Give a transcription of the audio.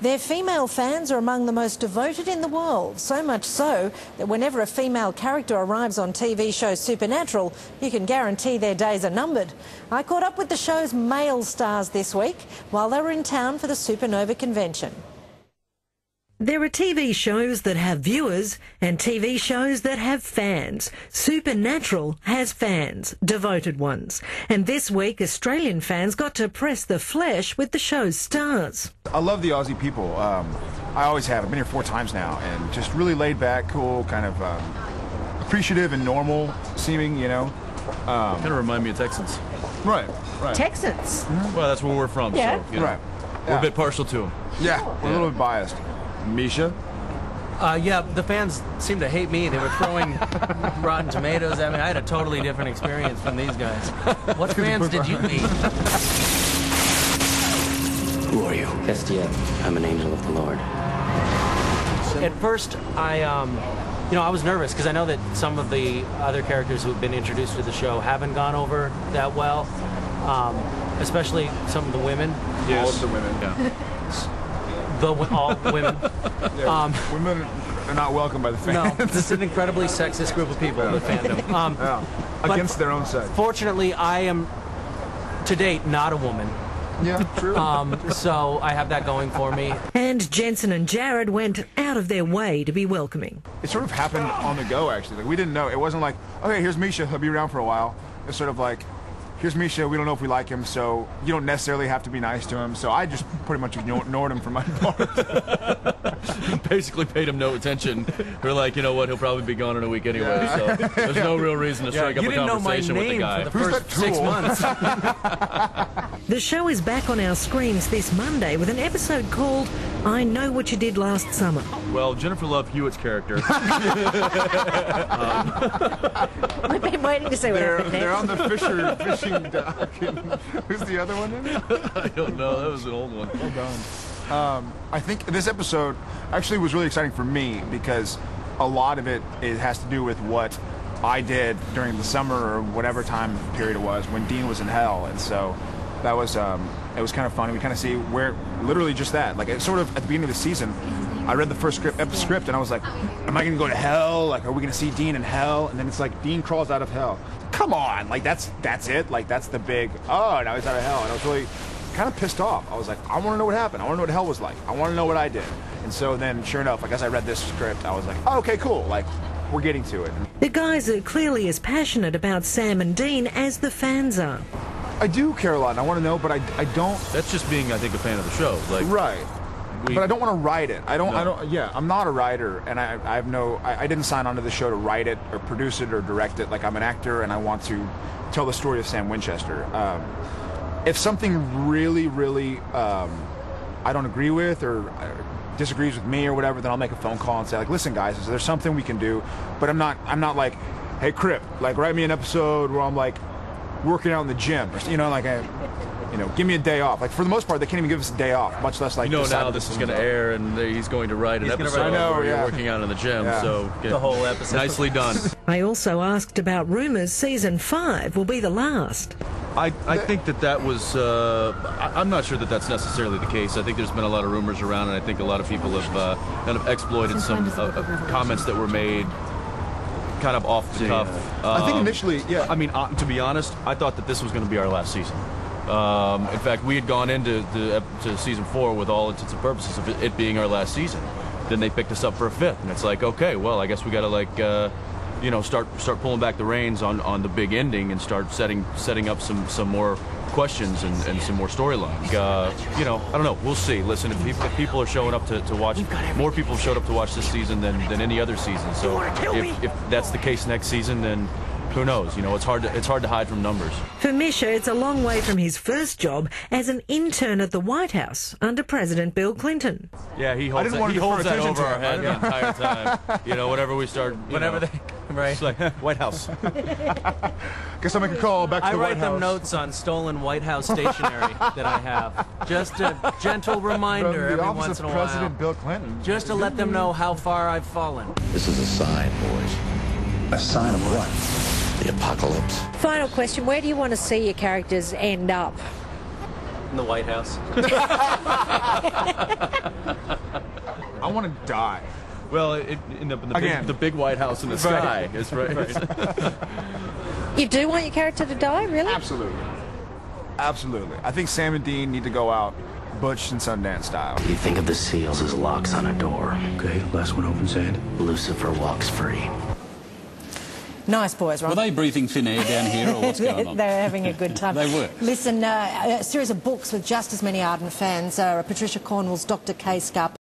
Their female fans are among the most devoted in the world, so much so that whenever a female character arrives on TV show Supernatural, you can guarantee their days are numbered. I caught up with the show's male stars this week while they were in town for the Supernova convention. There are TV shows that have viewers and TV shows that have fans. Supernatural has fans, devoted ones. And this week, Australian fans got to press the flesh with the show's stars. I love the Aussie people. I always have. I've been here 4 times now, and just really laid back, cool, kind of appreciative and normal seeming, you know. Kind of remind me of Texans. Right. Texans? Mm-hmm. Well, that's where we're from, yeah. So, you know, right. We're a bit partial to them. Yeah, we're a little bit biased. MIsha? Yeah, the fans seem to hate me. They were throwing Rotten Tomatoes at me. I had a totally different experience from these guys. What fans did you meet? Who are you? Hestia. I'm an angel of the Lord. At first, I was nervous because I know that some of the other characters who've been introduced to the show haven't gone over that well, especially some of the women. Yes. All of the women. Yeah. All women. Yeah, women are not welcome by the fans. No, this is an incredibly sexist group of people, the fandom. Against their own sex. Fortunately, I am, to date, not a woman. Yeah, true. So I have that going for me. And Jensen and Jared went out of their way to be welcoming. It sort of happened on the go, actually. Like, we didn't know. It wasn't like, okay, here's MIsha, he'll be around for a while. It's sort of like, here's MIsha, we don't know if we like him, so you don't necessarily have to be nice to him. So I just pretty much ignored him for my part. Basically paid him no attention. We're like, you know what, he'll probably be gone in a week anyway, so there's no real reason to strike up a conversation with the guy. For the first 6 months. The show is back on our screens this Monday with an episode called I Know What You Did Last Summer. Well, Jennifer Love Hewitt's character. We've been waiting to see what happened They're on next. the fishing dock. Who's the other one in it? I don't know. That was an old one. Well done. I think this episode actually was really exciting for me because a lot of it has to do with what I did during the summer or whatever time period it was when Dean was in hell, and so that was it was kind of funny. We kind of see where literally just that, like it's sort of at the beginning of the season. I read the first script and I was like, am I going to go to hell? Like, are we going to see Dean in hell? And then it's like Dean crawls out of hell. Come on, like that's it. Like that's the big now he's out of hell, and I was really kind of pissed off. I was like, I want to know what happened. I want to know what hell was like. I want to know what I did. And so then, sure enough, like as I read this script, I was like, oh, okay, cool. Like we're getting to it. The guys are clearly as passionate about Sam and Dean as the fans are. I do care a lot, and I want to know, but I don't. That's just being, I think, a fan of the show. Like, right. But I don't want to write it. I'm not a writer, and I didn't sign on to the show to write it or produce it or direct it. Like I'm an actor, and I want to tell the story of Sam Winchester. If something really, really I don't agree with or disagrees with me or whatever, then I'll make a phone call and say, like, listen, guys, is there something we can do? But I'm not like, hey, Crip, like, write me an episode where I'm like working out in the gym, or like give me a day off. Like for the most part, they can't even give us a day off, much less like. Now this is going to air, and he's going to write an episode where you're working out in the gym. Yeah. So the whole episode. Nicely done. I also asked about rumours season 5 will be the last. I think that was. I'm not sure that that's necessarily the case. I think there's been a lot of rumors around, and I think a lot of people have kind of exploited some comments that were made, kind of off the cuff. I think initially, yeah. I mean, to be honest, I thought that this was going to be our last season. In fact, we had gone into to season 4 with all intents and purposes of it being our last season. Then they picked us up for a 5th, and it's like, okay, well, I guess we got to start pulling back the reins on the big ending and start setting up some more questions and some more storylines. I don't know. We'll see. Listen, if people are showing up to watch, more people have showed up to watch this season than any other season. So if that's the case next season, then who knows? It's hard to hide from numbers. For MIsha, it's a long way from his first job as an intern at the White House under President Bill Clinton. Yeah, he holds that over our head the entire time. Whenever we start, right? It's like White House. Guess I'll make a call back to the White House. I write them notes on stolen White House stationery that I have. Just a gentle reminder every once in a while. President Bill Clinton. Just to let them know how far I've fallen. This is a sign, boys. A sign of what? The apocalypse. Final question, where do you want to see your characters end up? In the White House. want to die? Well, in Again. the big White House in the sky is right. You do want your character to die, really? Absolutely. Absolutely. I think Sam and Dean need to go out Butch and Sundance style. You think of the seals as locks on a door. Okay, last one opens and Lucifer walks free. Nice boys, Ron. Were they breathing thin air down here, or what's going on? They were having a good time. They were. Listen, a series of books with just as many ardent fans. Patricia Cornwell's Dr. K. Scarp.